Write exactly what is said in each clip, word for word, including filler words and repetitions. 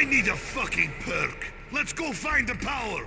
need a fucking perk. Let's go find the power.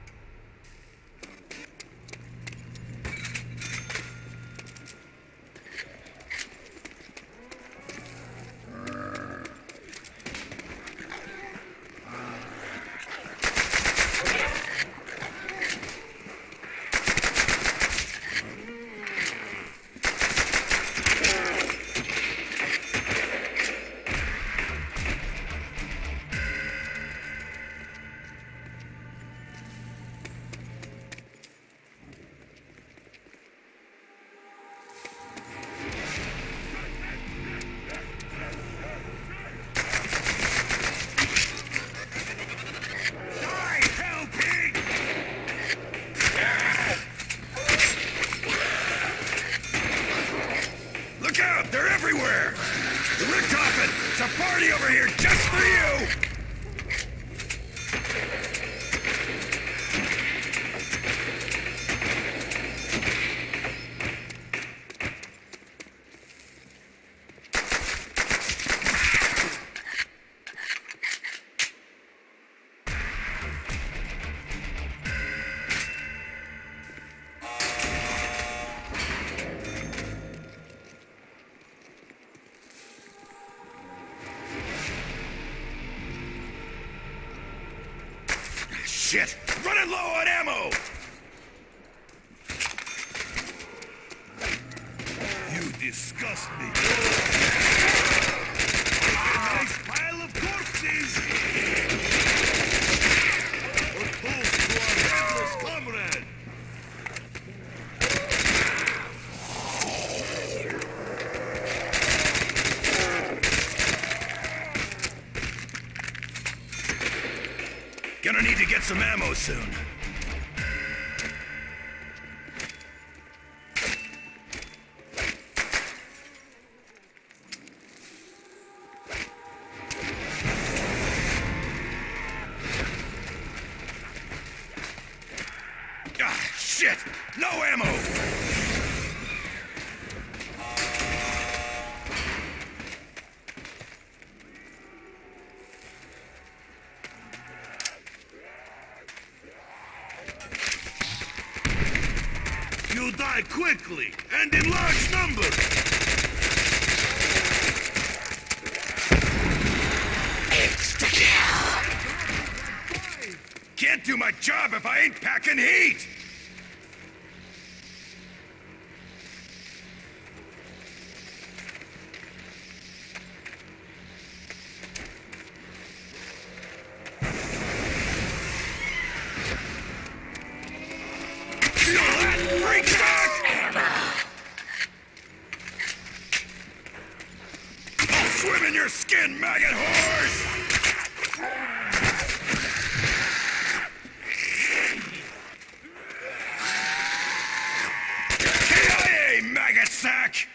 They're everywhere! The Richtofen! It's a party over here just for you! Shit! Running low on ammo! You disgust me. A nice pile of corpses! We're close to our headless comrade! Gonna need to get some ammo soon. Ah, shit! No ammo! You'll die quickly, and in large numbers! It's the kill! Can't do my job if I ain't packing heat! Bring back ammo! I'll swim in your skin, maggot whores! K I A, maggot sack!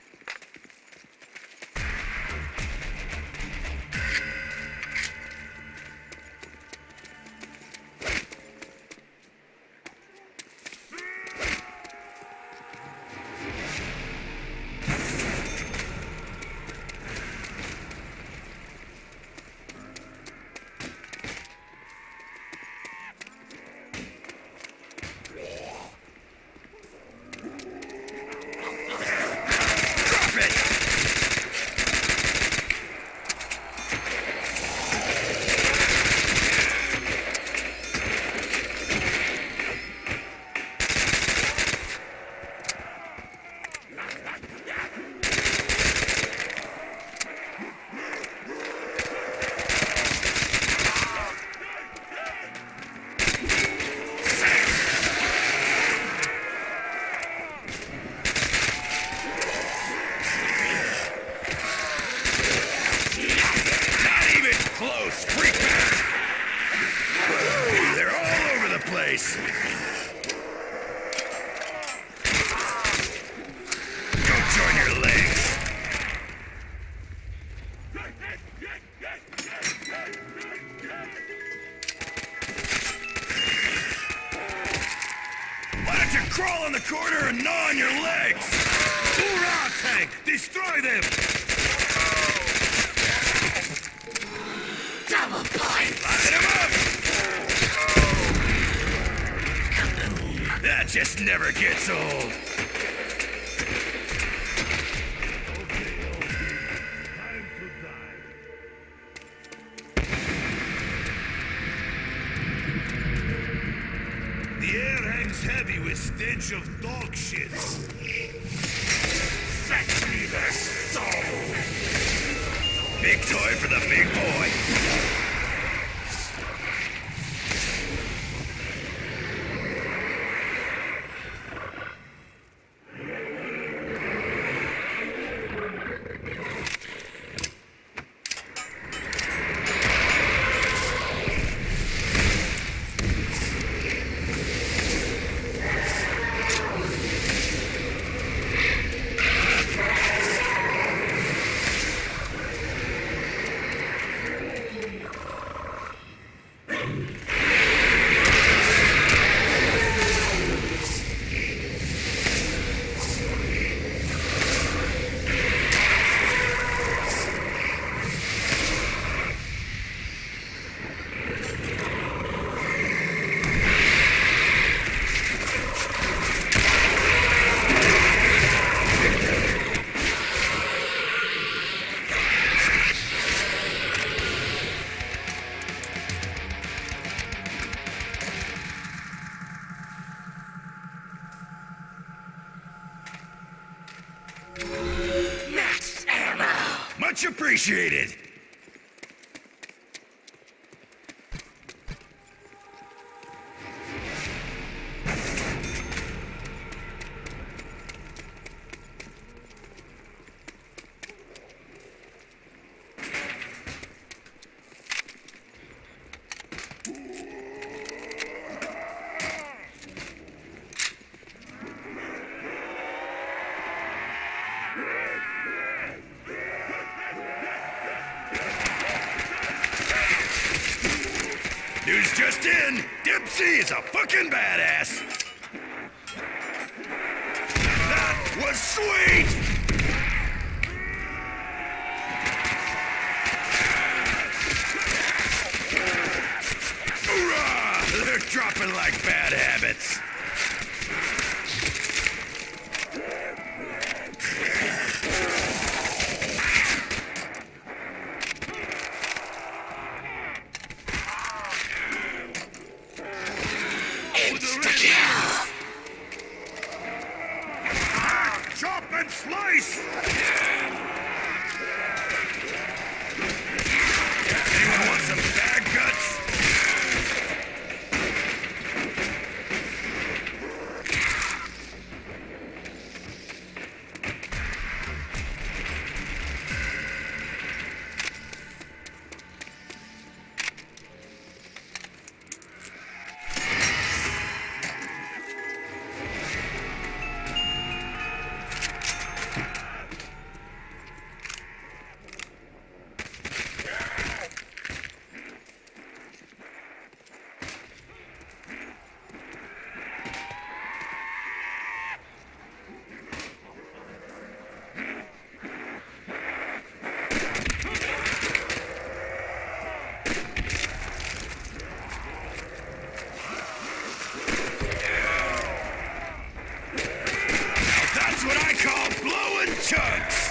Close, freak back! They're all over the place! Go join your legs! Why don't you crawl in the corner and gnaw on your legs? Hoorah, tank! Destroy them! Double Light him up! That just never gets old. The air hangs heavy with stench of dog shit. Fetch me their soul! Big toy for the big boy. Much appreciated! News just in! Dempsey is a fucking badass! That was sweet! Hoorah! They're dropping like bad habits. Chop and slice! Anyone want some bad guts? Chunks!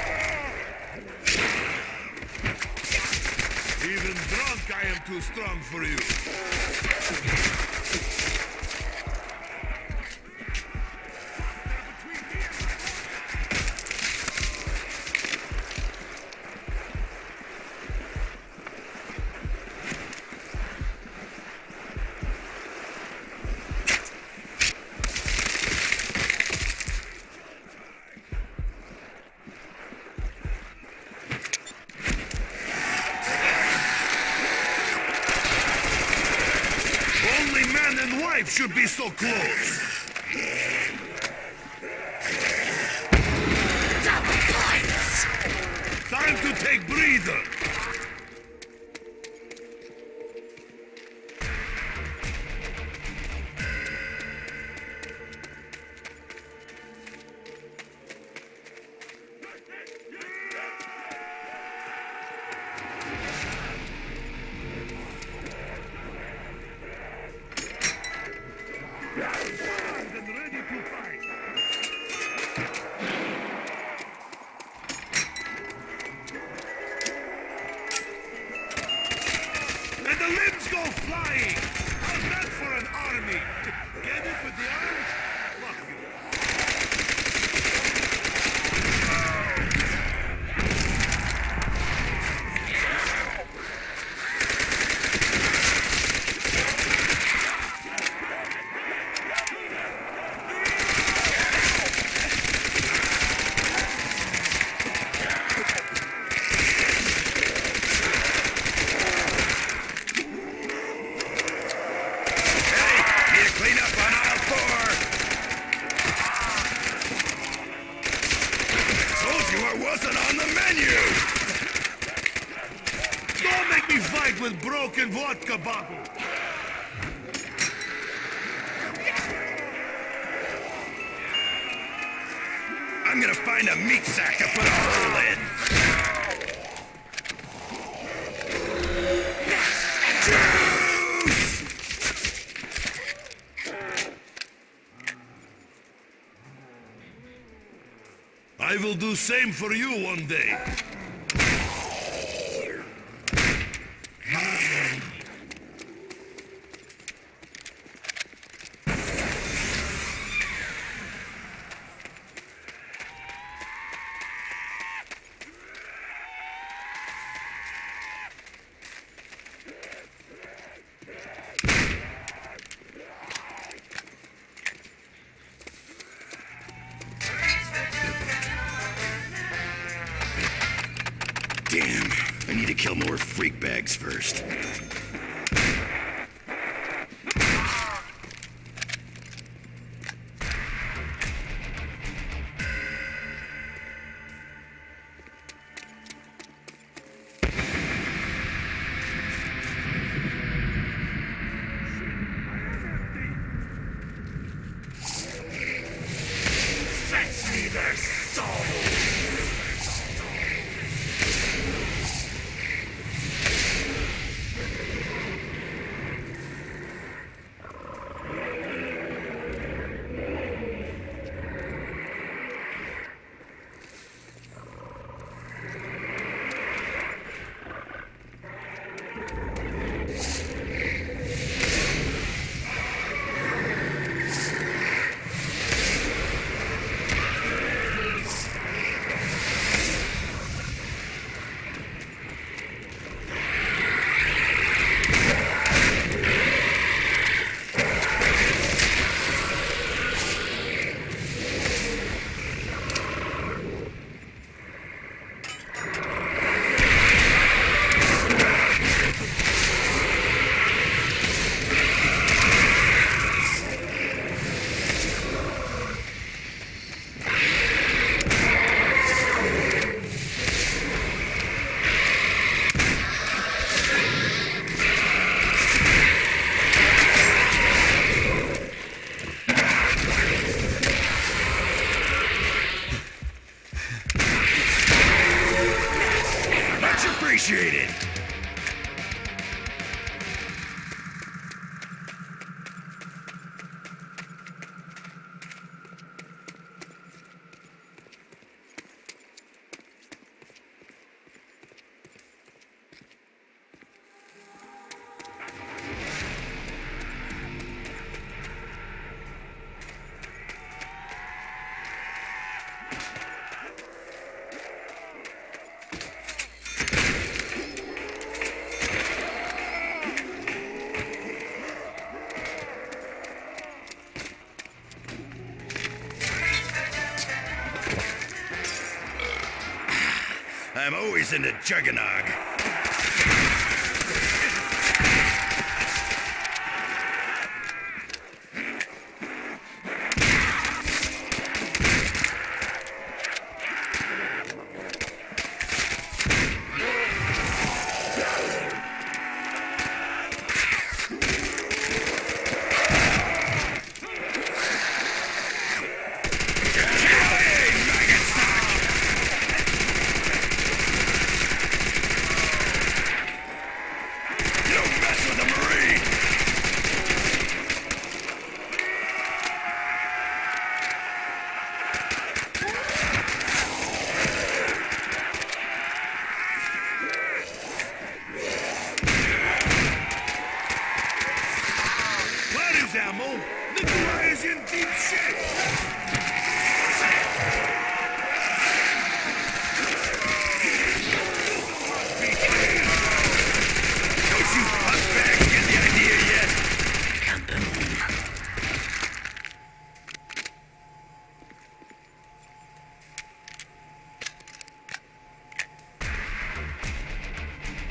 Even drunk, I am too strong for you. Wife should be so close. Double points. Time to take breather. Clean up on aisle four! Told you I wasn't on the menu! Don't make me fight with broken vodka bottle! I'm gonna find a meat sack to put a hole in! I will do same for you one day. Damn, I need to kill more freak bags first. Fetch me their soul! Appreciated. I'm always into Juggernog. Ammo, Nikolai is in deep shape. Don't you fuckbags get the idea yet?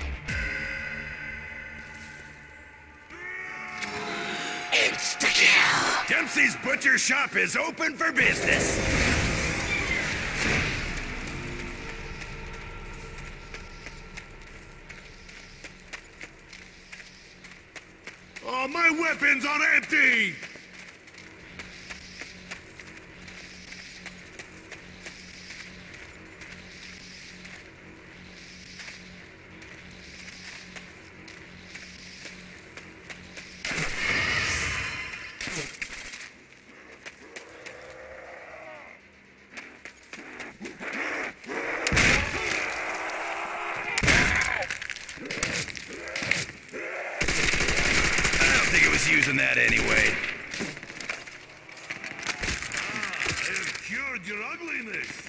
Insta-kill! Dempsey's Butcher Shop is open for business. Oh, my weapon's on empty! Using that anyway. Ah, I have cured your ugliness.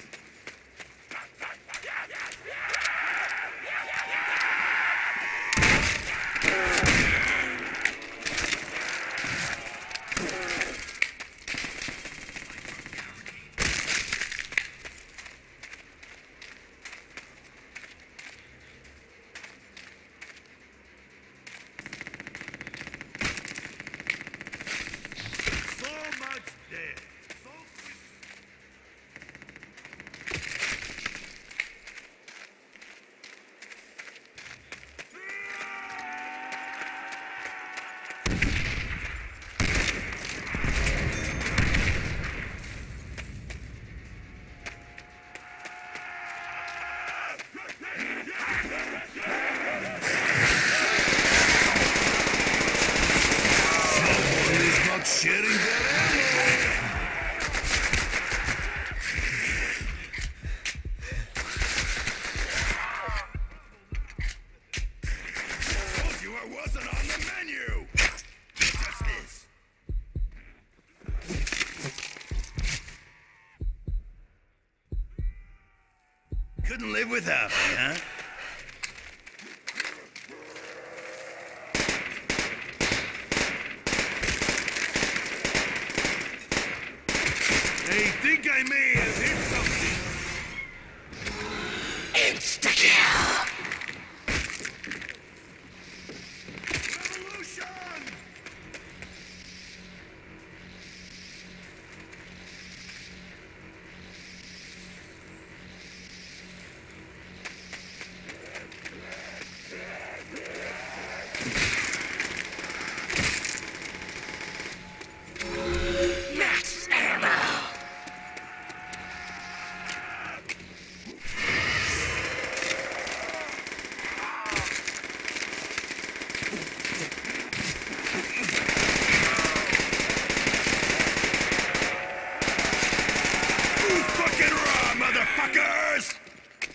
Couldn't live without me, huh? I think I may have hit something. Insta-kill! Revolution! Motherfuckers!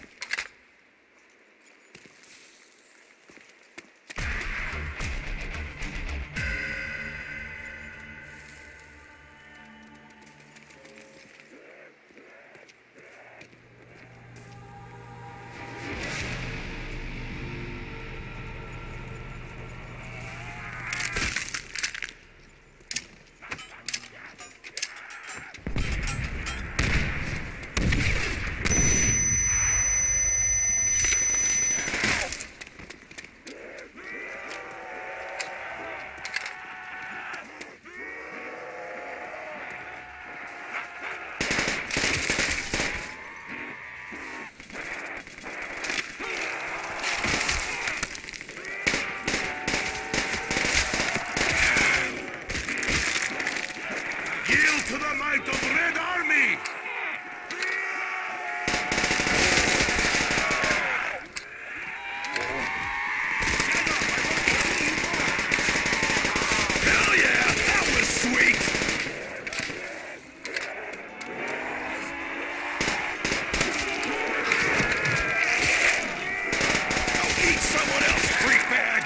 To the might of Red Army! Hell yeah! That was sweet! Go eat someone else, freak bag!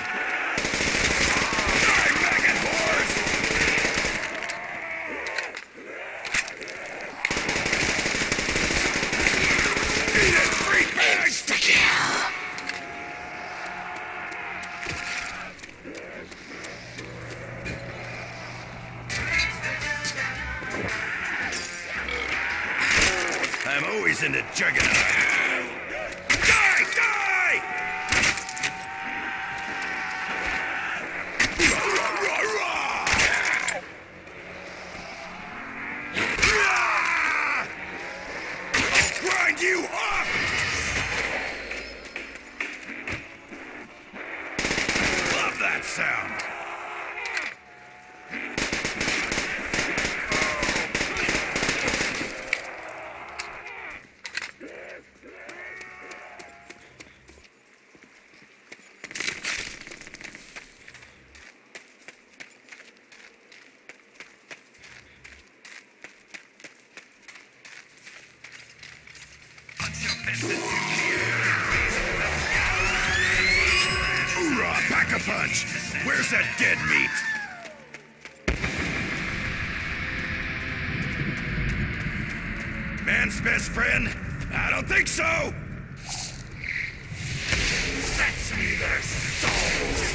Die, maggot whores! I'm always in the juggernaut. Die! Die! Rah, rah, rah, rah. Where's that dead meat? Man's best friend? I don't think so! Fetch me their souls!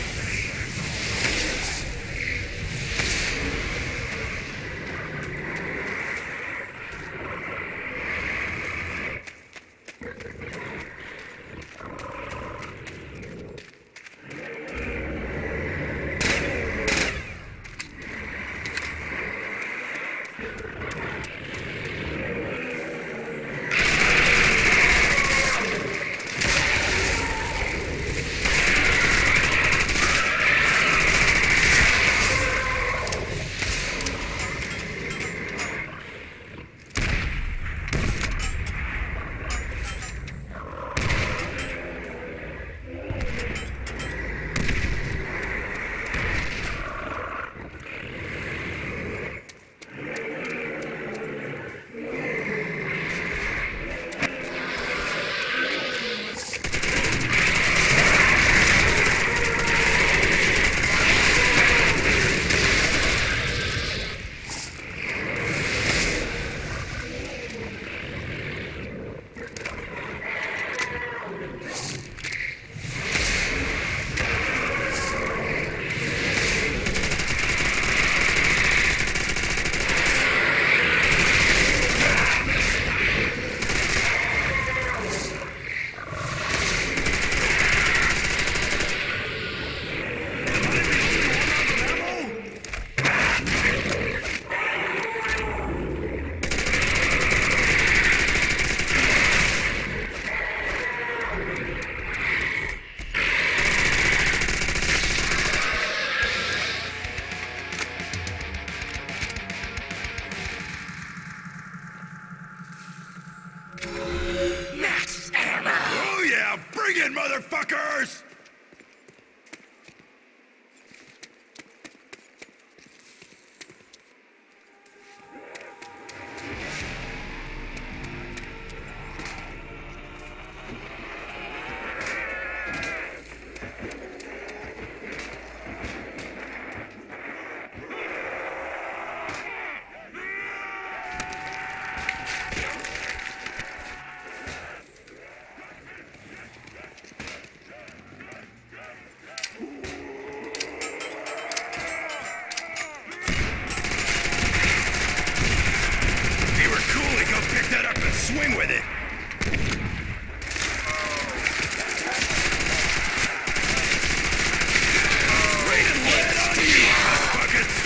Bring it, motherfuckers! Swing with it! Raining lead on you, ass buckets!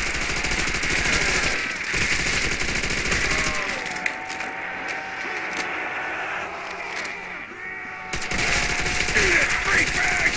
Eat it, freak bags!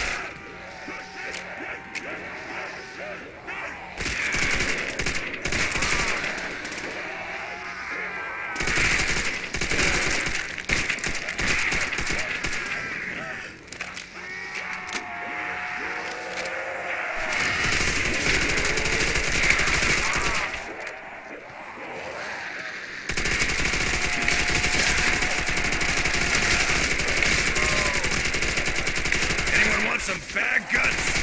Some bad guts!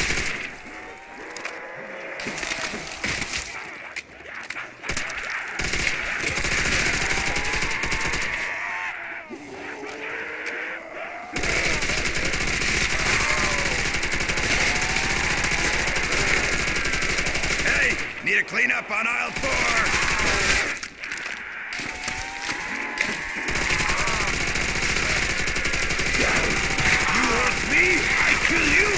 Hey, need a cleanup on aisle four! Kill you!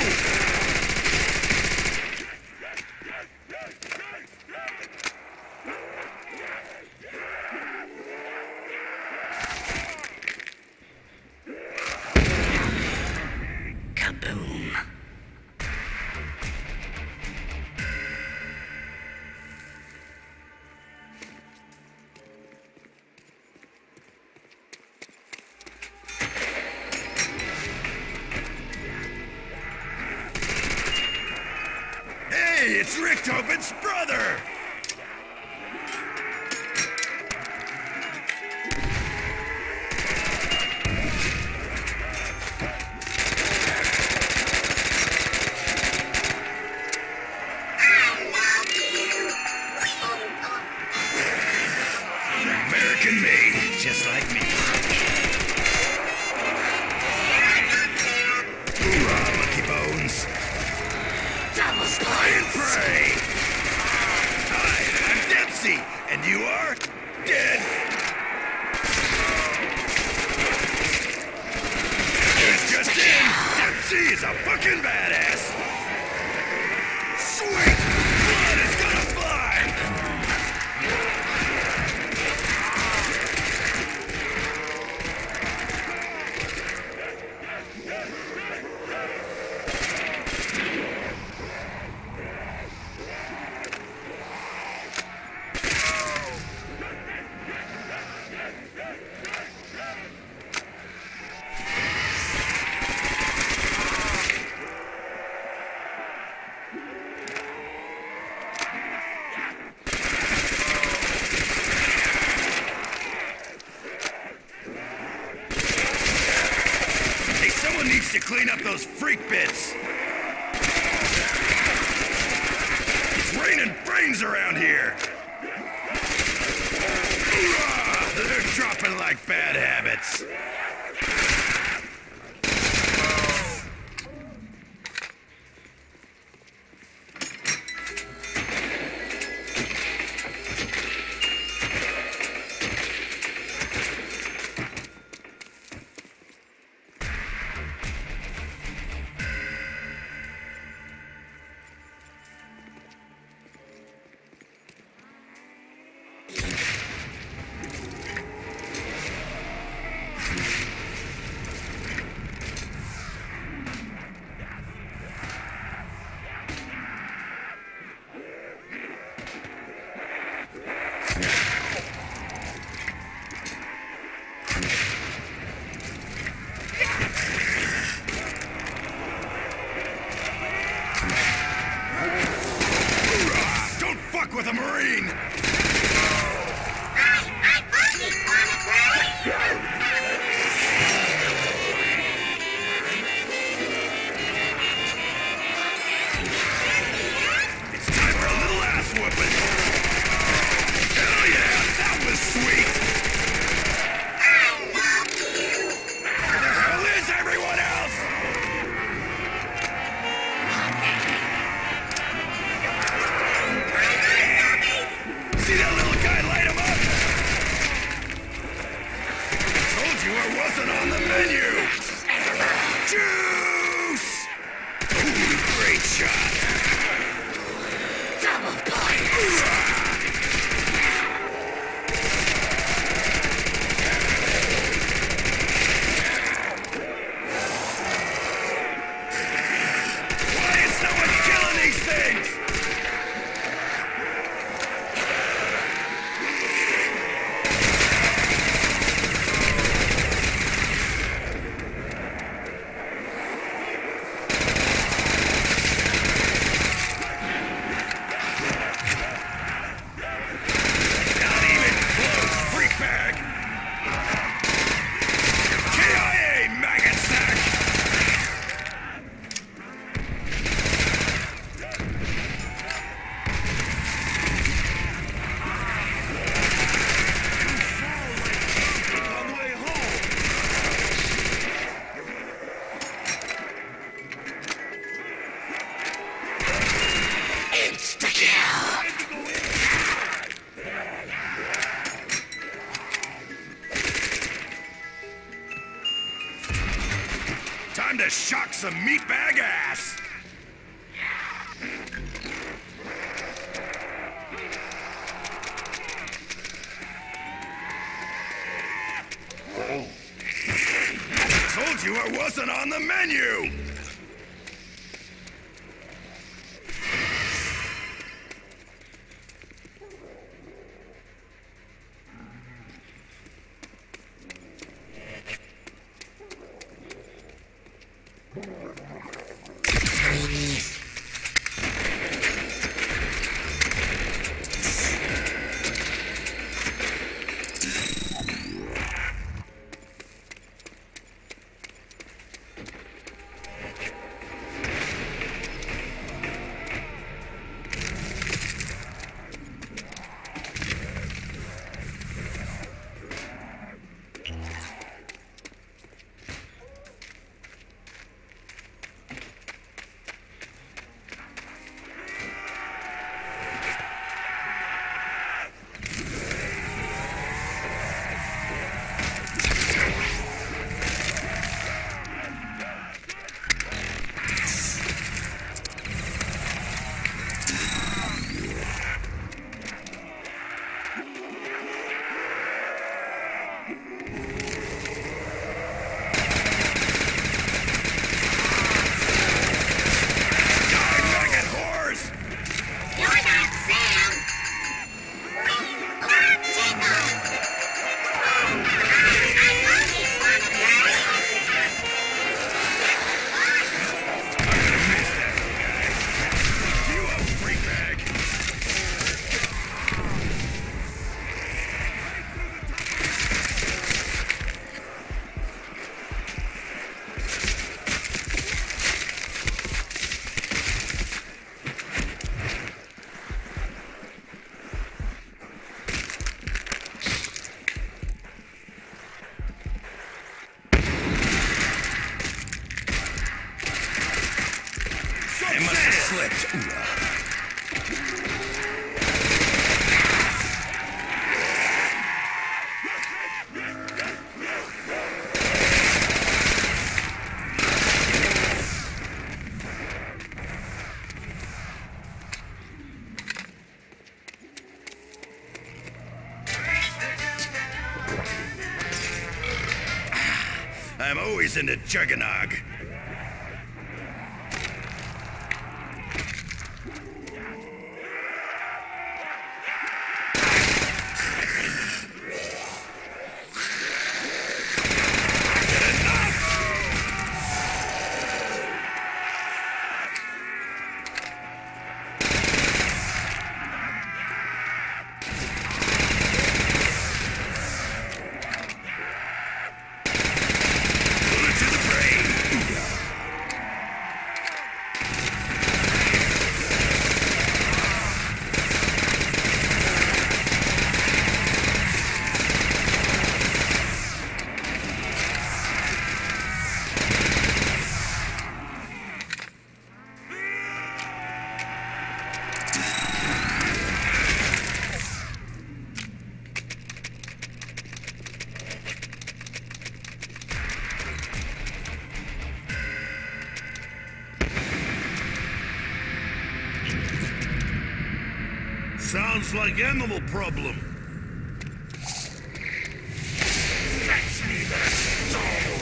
Kaboom! Hey, it's Richtofen's brother! just like me. Hoorah, Monkey Bones! Double Spy and pray! Hi, I'm Dempsey, and you are dead. News just in! Dempsey is a fucking badass! Sweet! Blood is gonna fly! To clean up those freak bits. It's raining brains around here. Hoorah! They're dropping like bad habits. With a Marine! It's time for a little ass whooping! Hell yeah, that was sweet! Where the hell is everyone else? See that little guy light him up? I told you I wasn't on the menu! Juice! Ooh, great shot! Double point! Why is no one killing these things? Time to shock some meatbag ass! I told you I wasn't on the menu! I'm always into Juggernog. Sounds like animal problem. Fetch me the soul!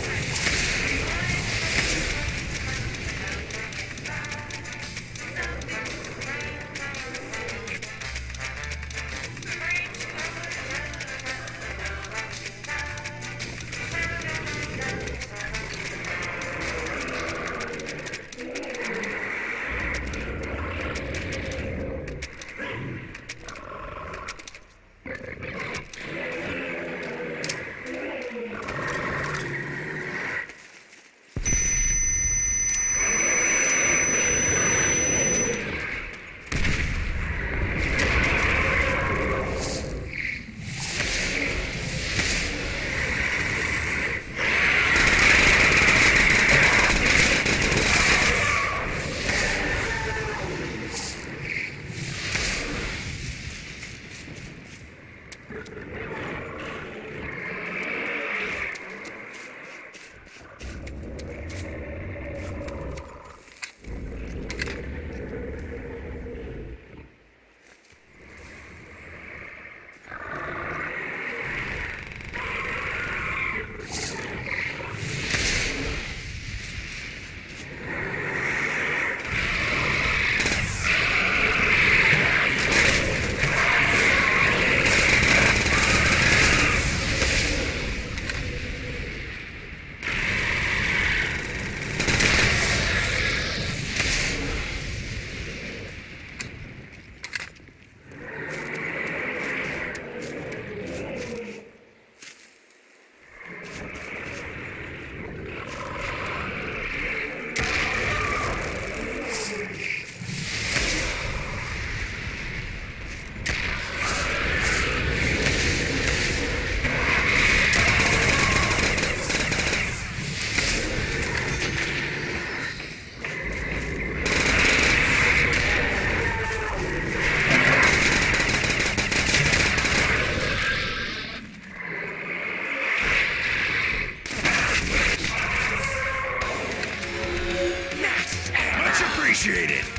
Appreciate it.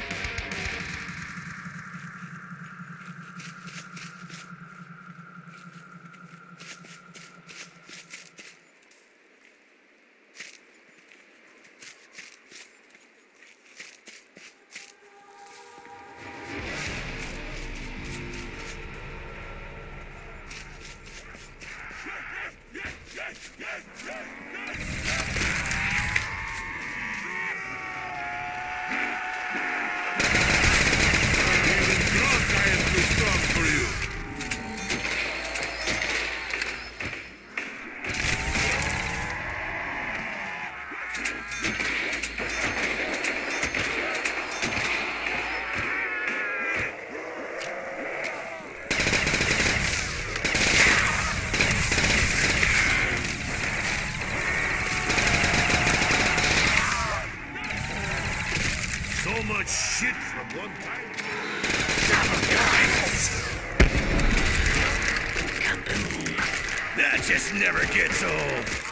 So much shit from one time. Kaboom! That just never gets old.